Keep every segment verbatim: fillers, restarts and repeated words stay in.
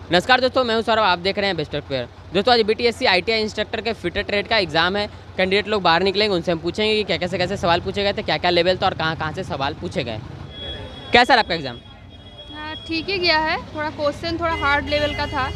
नमस्कार दोस्तों, मैं हूं सौरभ, आप देख रहे हैं बेस्ट स्क्वायर। दोस्तों आज बीटीएससी आईटीआई इंस्ट्रक्टर के फिटर ट्रेड का एग्जाम है। कैंडिडेट लोग बाहर निकलेंगे, उनसे हम पूछेंगे कि क्या कैसे कैसे सवाल पूछे गए थे, क्या क्या लेवल था और कहाँ कहाँ से सवाल पूछे गए। कैसा रहा आपका एग्जाम? हाँ, ठीक ही गया है। थोड़ा क्वेश्चन थोड़ा हार्ड लेवल का था।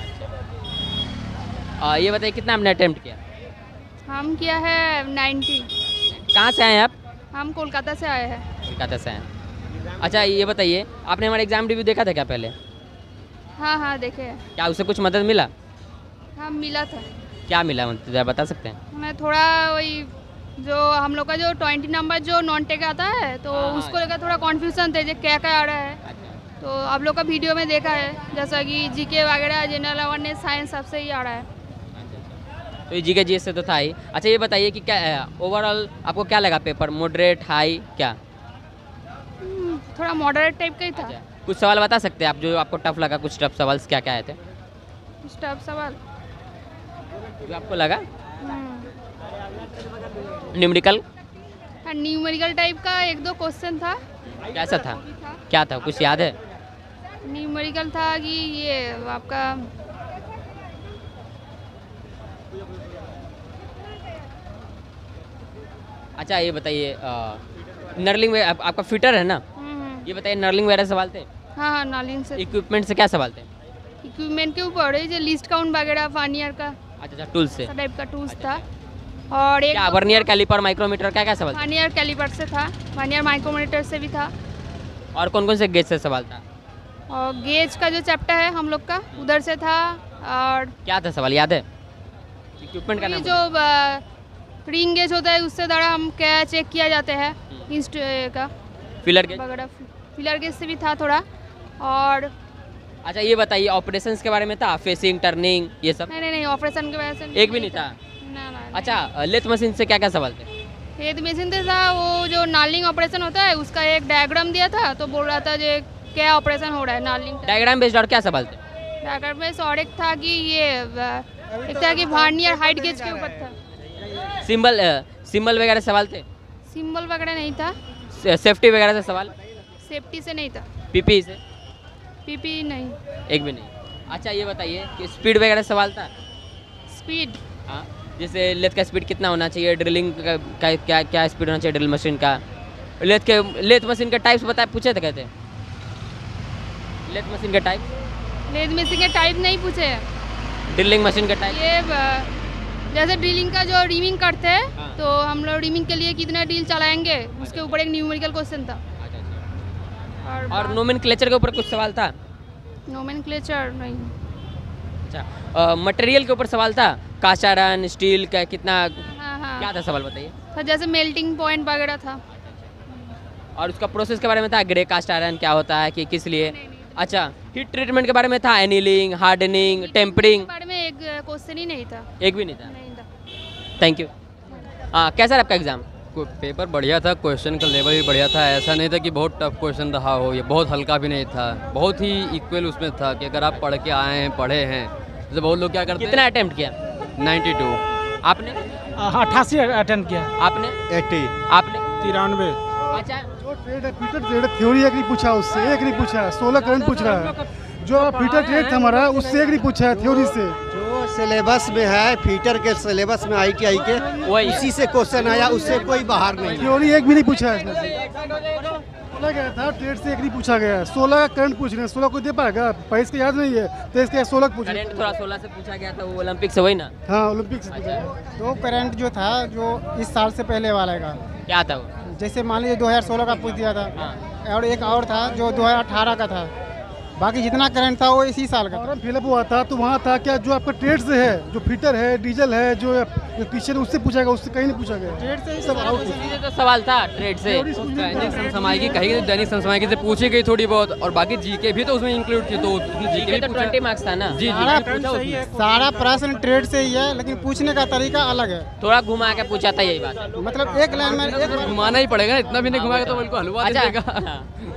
आ, ये बताइए कितना हमने अटेम्प्ट किया? हम किया है नाइन्टी। कहाँ से आए हैं आप? हम कोलकाता से आए हैं। कोलकाता से हैं। अच्छा ये बताइए, आपने हमारा एग्जाम रिव्यू देखा था क्या पहले? हाँ हाँ देखे हैं। क्या उससे कुछ मदद मिला? हाँ मिला था। क्या मिला मतलब ज़रा बता सकते हैं? हमें थोड़ा वही जो हम लोग का जो ट्वेंटी नंबर जो नॉन टेक आता है तो हाँ, उसको लेकर थोड़ा कन्फ्यूजन थे जो क्या क्या आ रहा है। तो आप लोग का वीडियो में देखा है जैसा कि जीके वगैरह, जनरल अवेयरनेस, साइंस सबसे ही आ रहा है। तो ये जी के जी एस से तो था ही। अच्छा ये बताइए कि क्या ओवरऑल आपको क्या लगा पेपर, मॉडरेट, हाई, क्या? हम्म, थोड़ा मॉडरेट टाइप का ही था। अच्छा, कुछ सवाल बता सकते हैं आप जो आपको टफ लगा? कुछ टफ सवाल क्या क्या आए थे टफ सवाल जो आपको लगा? हम्म, न्यूमेरिकल न्यूमेरिकल टाइप का एक दो क्वेश्चन था। कैसा था? क्या था, कुछ याद है? न्यूमेरिकल था कि ये आपका अच्छा ये बताइए नर्लिंग आप, आपका फिटर है ना, हम्म, ये बताइए नर्लिंग वगैरह सवाल थे? हाँ हाँ नालिन से इक्विपमेंट से क्या सवाल थे? इक्विपमेंट के ऊपर है जो लिस्ट काउंट वगैरह फानियर का अच्छा अच्छा टूल से टाइप का टूल्स था। और एक क्या वर्नियर, कैलिपर, माइक्रोमीटर, क्या क्या सवाल थे? फानियर कैलिपर से था, फानियर माइक्रोमीटर से भी था। और कौन कौन से गेज से सवाल था? और गेज का जो चैप्टर है हम लोग का उधर से था। और क्या था सवाल याद है? इक्विपमेंट का ये नाम जो रिंग गेज होता है उससे द्वारा हम क्या चेक किया जाते हैं इंस्ट का फिलर गेज। वगैरह। फिलर गेज से भी था थोड़ा। और अच्छा ये बताइए ऑपरेशंस के बारे में था, फेसिंग, टर्निंग, ये सब? नहीं नहीं नहीं ऑपरेशन के वजह से एक भी नहीं था। ना ना। अच्छा लेथ मशीन से क्या क्या सवाल थे? हेड मशीन से था वो जो नालिंग ऑपरेशन होता है उसका एक डायग्राम दिया था तो बोल रहा था जो क्या ऑपरेशन हो रहा है नालिंग का। डायग्राम बेस्ड और क्या सवाल थे? डायग्राम में और एक था कि ये एक था कि वर्नियर हाइट गेज के ऊपर था। सिंबल सिंबल वगैरह सवाल थे? सिंबल वगैरह नहीं था। सेफ्टी वगैरह से सवाल? सेफ्टी से नहीं था। पीपी से? पीपी नहीं। एक भी नहीं। अच्छा ये बताइए कि स्पीड वगैरह सवाल था? स्पीड हाँ, जैसे लेथ का स्पीड कितना होना चाहिए, ड्रिलिंग का, का क्या क्या स्पीड होना चाहिए ड्रिल मशीन का, लेथ के लेथ मशीन के टाइप्स बताए पूछे थे कहते? लेथ मशीन के टाइप? लेथ मशीन के टाइप नहीं पूछे। ड्रिलिंग मशीन का टाइप? ये ब- जैसे ड्रिलिंग का जो रीमिंग करते हैं हाँ। तो हम लोग रीमिंग के लिए कितना ड्रिल चलाएंगे उसके ऊपर एक न्यूमेरिकल क्वेश्चन था। अच्छा अच्छा। और, और नोमेनक्लेचर के ऊपर कुछ सवाल था? नोमेनक्लेचर नहीं। अच्छा मटेरियल के ऊपर सवाल था, कास्ट आयरन, स्टील का कितना, हाँ हाँ क्या था सवाल बताइए? था जैसे मेल्टिंग पॉइंट वगैरह था। और उसका प्रोसेस के बारे में था, ग्रे कास्ट आयरन क्या होता है कि किस लिए? नहीं, नहीं, अच्छा हीट ट्रीटमेंट के बारे में था, एनीलिंग, हार्डनिंग, टेम्परिंग? इसके बारे में एक क्वेश्चन ही नहीं था। एक भी नहीं था। नहीं था। Thank you. हाँ कैसा रहा आपका एग्जाम? को- पेपर बढ़िया था, क्वेश्चन का लेवल भी बढ़िया था। ऐसा नहीं था कि बहुत टफ क्वेश्चन रहा हो, ये बहुत हल्का भी नहीं था, बहुत ही इक्वल उसमें था कि अगर आप पढ़ के आए हैं, पढ़े हैं। जैसे बहुत लोग क्या करते कितना अटेम्प्ट किया? हैं नाइन्टी टू। आपने? अट्ठासी अटेंड किया। आपने? एटी आपने? तिरानवे। अच्छा जो ट्रेड है फीटर ट्रेड थ्योरी एक नहीं पूछा, उससे एक नहीं पूछा, सोलह करंट पूछ रहा है। जो फीटर ट्रेड था हमारा उससे एक नहीं पूछा है, थ्योरी से। जो सिलेबस में है फीटर के सिलेबस में आईटीआई के वही उसी से क्वेश्चन आया, उससे कोई बाहर नहीं है। थ्योरी एक भी नहीं पूछा है इसमें से। बोला गया था ट्रेड से एक नहीं पूछा गया है। सोलह करंट पूछ रहे हैं, सोलह को दे पाएगा? पैस का याद नहीं है तो इसके सोलह पूछ रहे करंट थोड़ा सोलह से पूछा गया था, वो ओलंपिक से वही ना? हैं। हाँ ओलंपिक से पूछा गया। तो करंट जो था जो इस साल से पहले वाला का, क्या था वो? जैसे मान लीजिए दो हज़ार सोलह का पूछ दिया था। हाँ। और एक और था जो दो हज़ार अठारह का था। बाकी जितना करंट था वो इसी साल का था। फॉर्म फिलअप हुआ था तो वहाँ था क्या जो आपका ट्रेड से है, जो फीटर है, डीजल है, जो टीचर उससे पूछा गया, उससे कहीं नहीं पूछा गया। ट्रेड से ही सब आउट। ये तो सवाल था ट्रेड से। दैनिक समसामयिकी कही, दैनिक समसामयिकी से पूछी गई थोड़ी बहुत, और बाकी जीके भी तो उसमें इंक्लूड थी, तो उसमें जीके जीके भी तो पूछा। ट्वेंटी मार्क्स था ना? जी सारा जी पूछा उसमें। सारा प्रश्न ट्रेड से ही है, लेकिन पूछने का तरीका अलग है। थोड़ा घुमा के पूछा था यही बात। मतलब एक लाइन में एक घुमाना ही पड़ेगा ना, इतना भी नहीं घुमाएगा तो बिल्कुल हलवा दे अच्छा देगा। हाँ।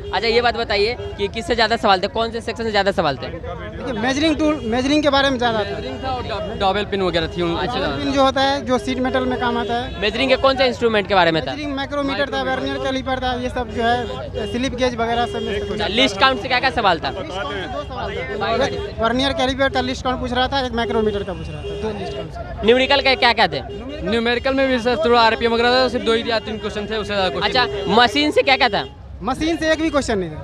अच्छा ये बात बताइए कि किससे ज़्यादा सवाल थे, कौन से सेक्शन से ज़्यादा सवाल थे? देखिए मेजरिंग टूल मेजरिंग के बारे में ज़्यादा था। डबल पिन वगैरह थी उन- डबल पिन जो होता है जो सीट मेटल में काम आता है। मेजरिंग के कौन से इंस्ट्रूमेंट के बारे में था? मेजरिंग माइक्रोमीटर था, वर्नियर कैलिपर था, ये सब जो है स्लिप गेज वगैरह सब में से कुछ। लिस्ट काउंट से क्या क्या सवाल था? दो सवाल था। एक वर्नियर कैलिपर का लिस्ट काउंट पूछ रहा था, एक माइक्रोमीटर का पूछ रहा था, दो लिस्ट काउंट। न्यूमेरिकल के क्या क्या थे? न्यूमेरिकल में भी सर थोड़ा आरपीएम वगैरह था, सिर्फ दो ही या तीन क्वेश्चन थे, उससे ज़्यादा क्वेश्चन अच्छा मशीन से क्या क्या था? मशीन से एक भी क्वेश्चन नहीं था।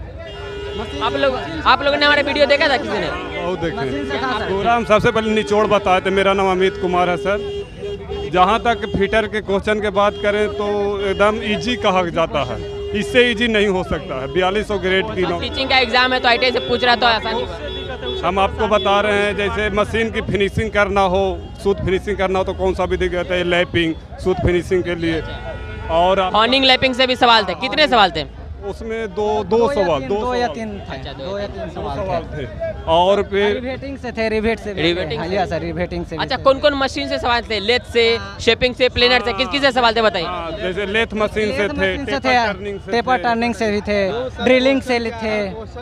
आप लोग आप लोगों ने हमारा वीडियो देखा था किसी ने? बहुत देखे पूरा। हम सबसे पहले निचोड़ बताए थे। मेरा नाम अमित कुमार है सर। जहाँ तक फिटर के क्वेश्चन की बात करें तो एकदम इजी कहा जाता है, इससे इजी नहीं हो सकता है। बयालीस सौ ग्रेड की नो टीचिंग का एग्जाम है तो आईटीआई से पूछ रहा तो आसानी। हम आपको बता रहे हैं, जैसे मशीन की फिनिशिंग करना हो, सूत फिनिशिंग करना हो तो कौन सा विधि कहते हैं, लैपिंग सूत फिनिशिंग के लिए। और आप- हॉर्निंग लैपिंग से भी सवाल थे, कितने सवाल थे? उसमें दो दो सवाल दो दो या सवाल- तीन थे, दो या तीन सवाल सवाल थे। थे। और फिर रिवेटिंग से थे, रिवेट से भी थे। रिवेटिंग हाँ, से? या सर रिवेटिंग से भी अच्छा थे। कौन कौन मशीन से सवाल थे? लेथ से, शेपिंग से, प्लेनर से, किस किस से सवाल थे बताइए? हाँ, जैसे लेथ मशीन से लेथ थे, मशीन से टेपर थे, टर्निंग से टेपर थे। टर्निंग से भी थे, ड्रिलिंग से थे।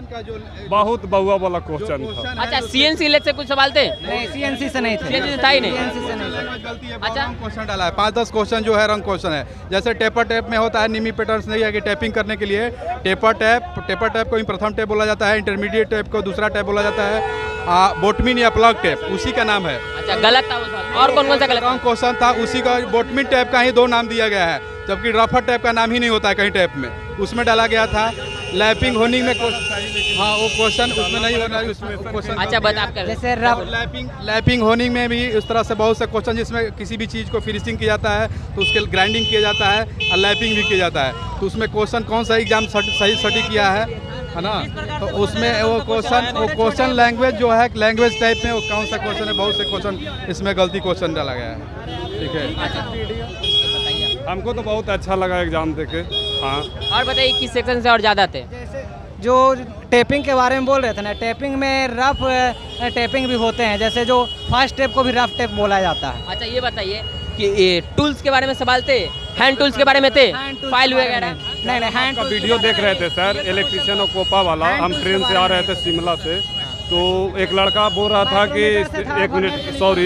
बहुत बहुआ वाला क्वेश्चन था। अच्छा सीएनसी लेथ से कुछ सवाल थे? नहीं सीएनसी से नहीं थे। सीएनसी से था ही नहीं। सीएनसी से नहीं थे। अच्छा क्वेश्चन डाला है, पाँच दस क्वेश्चन जो है रंग क्वेश्चन है। जैसे टेपर टैप में होता है, निमी पैटर्न्स नहीं है कि टैपिंग करने के लिए टेपर टैप टेपर टैप को प्रथम टैप बोला जाता है, इंटरमीडिएट टैप को दूसरा टैप बोला जाता है, बोटमिन या प्लग टैप उसी का नाम है। अच्छा गलत था वो सवाल। और कौन कौन सा गलत? रंग क्वेश्चन था उसी का, बोटमिन टैप का ही दो नाम दिया गया है, जबकि रफर टैप का नाम ही नहीं होता है कहीं टैप में, उसमें डाला गया था। लैपिंग होनिंग में हाँ वो क्वेश्चन उसमें नहीं होना, उसमें क्वेश्चन। अच्छा बता आप कर। जैसे रफ लैपिंग लैपिंग होनिंग में भी इस तरह से बहुत से क्वेश्चन, जिसमें किसी भी चीज़ को फिनिशिंग किया जाता है तो उसके ग्राइंडिंग किया जाता है और लैपिंग भी किया जाता है, तो उसमें क्वेश्चन कौन सा एग्जाम सही सटी किया है है ना। तो उसमें वो क्वेश्चन वो क्वेश्चन लैंग्वेज जो है लैंग्वेज टाइप में वो कौन सा क्वेश्चन है, बहुत से क्वेश्चन इसमें गलती क्वेश्चन डाला गया है। ठीक है, हमको तो बहुत अच्छा लगा एग्जाम देके। हाँ और बताइए किस सेक्शन से और ज़्यादा थे? जो टेपिंग के बारे में बोल रहे थे ना, टेपिंग में रफ टेपिंग भी होते हैं, जैसे जो फर्स्ट टेप को भी रफ टेप बोला जाता है। अच्छा ये बताइए कि ये टूल्स के बारे में सवाल थे, हैंड टूल्स के बारे में थे, फाइल वगैरह? नहीं नहीं हैंड का वीडियो देख रहे थे सर, इलेक्ट्रिशियन और कोपा वाला। हम ट्रेन से आ रहे थे शिमला से, तो एक लड़का बोल रहा था कि एक मिनट सॉरी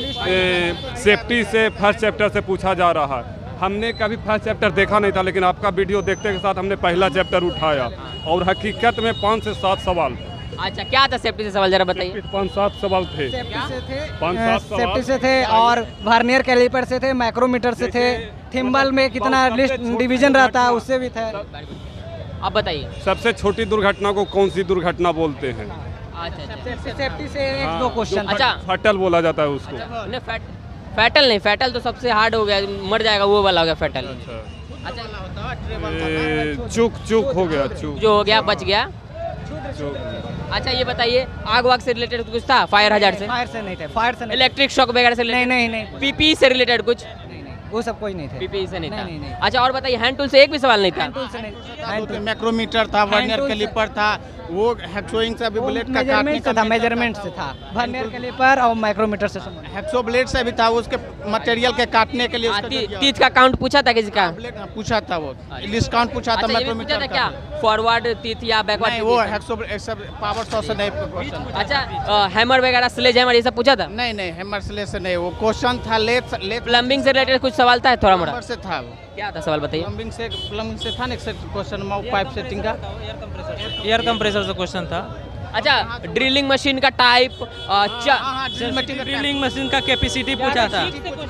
सेफ्टी से फर्स्ट चैप्टर से पूछा जा रहा है। हमने कभी फर्स्ट चैप्टर देखा नहीं था, लेकिन आपका वीडियो देखते के साथ हमने पहला चैप्टर उठाया और हकीकत में पाँच से सात सवाल। अच्छा क्या था सेफ्टी से सवाल जरा बताइए? पाँच सात सवाल थे, सेफ्टी से थे, पाँच सात सवाल। सेफ्टी से थे और वर्नियर कैलिपर से थे, माइक्रोमीटर से थे, थिम्बल में कितना लिस्ट डिवीजन रहता है उससे भी थे। आप बताइए। सबसे छोटी दुर्घटना को कौन सी दुर्घटना बोलते हैं? अच्छा अच्छा सेफ्टी सेफ्टी से एक दो क्वेश्चन। अच्छा फटल बोला जाता है उसको। नहीं फैट फैटल नहीं, फैटल तो सबसे हार्ड हो गया, मर जाएगा वो वाला हो गया फैटल। अच्छा ए, चूक चूक हो गया, चूक जो हो गया बच गया। चूक। अच्छा ये बताइए आग वाग से रिलेटेड कुछ था? फायर हजार से, फायर से नहीं थे, फायर से नहीं, इलेक्ट्रिक शॉक वगैरह से नहीं नहीं नहीं पीपी से रिलेटेड कुछ? नहीं नहीं वो सब कोई नहीं थे। पीपी से नहीं नहीं, था। नहीं, नहीं। अच्छा और बताइए हैंड टूल से एक भी सवाल नहीं था? हैंड टूल से नहीं, हैंड टूल माइक्रोमीटर था, वर्नियर टूल से- कैलिपर था, वो हेक्सोइंग से भी बुलेट का काटने मेजरमेंट का से था, मेजरमेंट से था, वर्नियर कैलिपर और माइक्रोमीटर से संबंधित। हेक्सो ब्लेड से भी था, उसके मटेरियल के काटने के लिए हाँ, उसका ती, जो- तीत का काउंट पूछा था किसी का? ब्लेड पूछा था, वो लिस्ट काउंट पूछा था अच्छा ये भी पूछा माइक्रोमीटर था का। क्या फॉरवर्ड तीत या नहीं, बैकवर्ड? वो हेक्सो सब पावर सौ से नहीं क्वेश्चन। अच्छा हैमर वगैरह स्लेज हैमर ये सब पूछा था? नहीं नहीं हैमर स्ले से नहीं, वो क्वेश्चन था लेथ लेथ प्लम्बिंग से रिलेटेड कुछ सवाल था थोड़ा मोड़ा? नंबर से था वो। क्या था सवाल बताइए? प्लम्बिंग से प्लम्बिंग से था ना क्वेश्चन, पाइप सेटिंग का। एयर कंप्रेसर से क्वेश्चन था। अच्छा ड्रिलिंग मशीन का टाइप, ड्रिलिंग मशीन का कैपेसिटी पूछा था।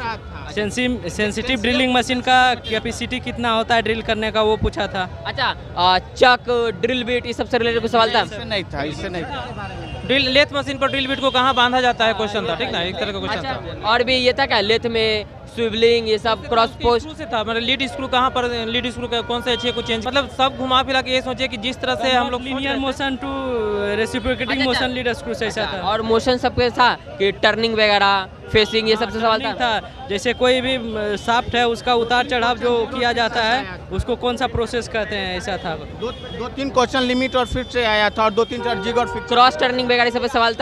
सेंसिटिव ड्रिलिंग मशीन का कैपेसिटी कितना होता है ड्रिल करने का वो पूछा था। अच्छा चक ड्रिल बीट इस सबसे रिलेटेड कुछ सवाल था? इससे नहीं था, इससे नहीं था। ड्रिल लेथ मशीन पर ड्रिल बीट को कहाँ बांधा जाता है क्वेश्चन था, ठीक ना, एक तरह का क्वेश्चन था। अच्छा और भी ये था क्या लेथ में स्विवलिंग ये सब क्रॉस पोस्ट? स्क्रू से था, मतलब लीड स्क्रू कहाँ पर, लीड स्क्रू का कौन से अच्छे को चेंज, मतलब सब घुमा फिरा के ये सोचे कि जिस तरह से हम लोग linear motion to reciprocating motion lead screw से ऐसा था। और मोशन सबके था कि टर्निंग वगैरह फेसिंग ये सबसे सवाल था? था जैसे कोई भी शाफ्ट है उसका उतार चढ़ाव जो किया जाता है उसको कौन सा प्रोसेस कहते हैं, ऐसा था। दो दो तीन क्वेश्चन लिमिट और फिट से आया था और दो तीन चार जिग और फिट। क्रॉस टर्निंग वगैरह सब पे सवाल था?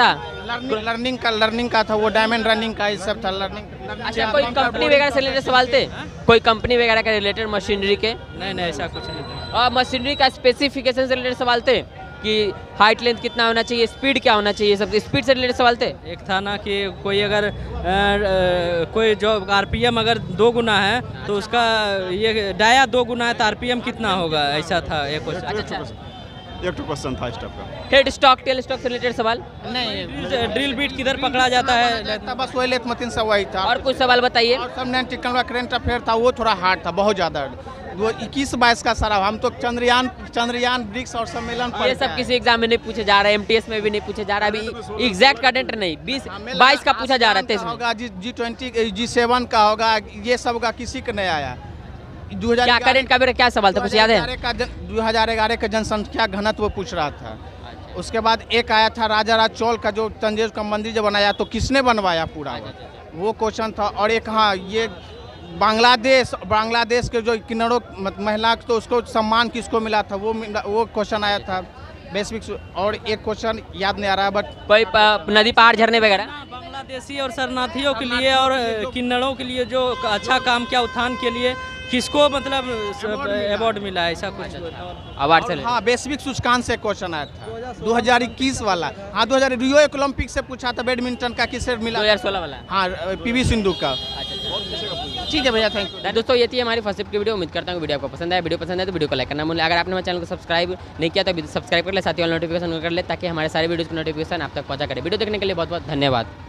लर्निंग लर्निंग का लर्निंग का था, वो डायमंड रनिंग का ये सब था लर्निंग। अच्छा, कोई कंपनी वगैरह से रिलेटेड सवाल थे? कोई कंपनी वगैरह के रिलेटेड मशीनरी के? नहीं नहीं ऐसा कुछ नहीं। और मशीनरी का स्पेसिफिकेशन से रिलेटेड सवाल थे कि हाइट लेंथ कितना होना चाहिए, स्पीड क्या होना चाहिए, सब स्पीड से रिलेटेड सवाल थे? एक था ना कि कोई अगर आ, आ, कोई जो आरपीएम अगर दो गुना है तो उसका ये डाया दो गुना है तो आरपीएम कितना होगा, ऐसा था एक क्वेश्चन। एक तो क्वेश्चन था इस टाइप का। हेड स्टॉक टेल स्टॉक से रिलेटेड सवाल? नहीं, ड्रिल बीट किधर पकड़ा जाता है, बस वही लेत मतीन सब वही था। और कुछ सवाल बताइए। और सब नैन टिकन का करेंट अफेयर था, वो थोड़ा हार्ड था, बहुत ज़्यादा। वो इक्कीस बाईस का सारा, हम तो चंद्रयान चंद्रयान ब्रिक्स और सम्मेलन ये सब किसी एग्जाम में नहीं पूछे जा रहा है, एमटीएस में भी नहीं पूछे जा रहा है, अभी एग्जैक्ट कंटेंट नहीं, बीस बाईस का पूछा जा रहा है, होगा जी जी ट्वेंटी जी सेवन का होगा, ये सब का किसी का नहीं आया। दो हजार क्या करंट का क्या सवाल था, कुछ याद है? दो हजार ग्यारह का जनसंख्या घनत्व पूछ रहा था। उसके बाद एक आया था राजा राज चौल का, जो तंजेर का मंदिर जब बनाया तो किसने बनवाया पूरा, वो क्वेश्चन था। और एक हाँ ये बांग्लादेश बांग्लादेश के जो किन्नरों महिला तो उसको सम्मान किसको मिला था, वो वो क्वेश्चन आया था बेसिक। और एक क्वेश्चन याद नहीं आ रहा है, बट कोई नदी पहाड़ झरने वगैरह बांग्लादेशी और शरणार्थियों के लिए और किन्नरों के लिए जो अच्छा काम किया उत्थान के लिए किसको मतलब अवार्ड मिला है, ऐसा कुछ अवार्ड से? हाँ, बेसिक सूचकांक से क्वेश्चन आया था दो हजार इक्कीस वाला। हाँ, दो हजार रियो ओलंपिक से पूछा था बैडमिंटन का, किसे मिला? दो हजार सोलह वाला। हाँ, पीवी सिंधु का। ठीक है भैया, थैंक यू। दोस्तों ये थी हमारी फर्स्ट की वीडियो। उम्मीद करता हूँ वीडियो आपको पसंद आया। वीडियो पसंद है तो वीडियो को लाइक करना भूलें। अगर आपने हमारे चैनल को सब्सक्राइब नहीं किया तो सब्सक्राइब कर ले, साथ ही नोटिफिकेशन कर ले, ताकि हमारे सारे वीडियोज़ की नोटिफिकेशन आप तक पहुँचा करें। वीडियो देखने के लिए बहुत बहुत धन्यवाद।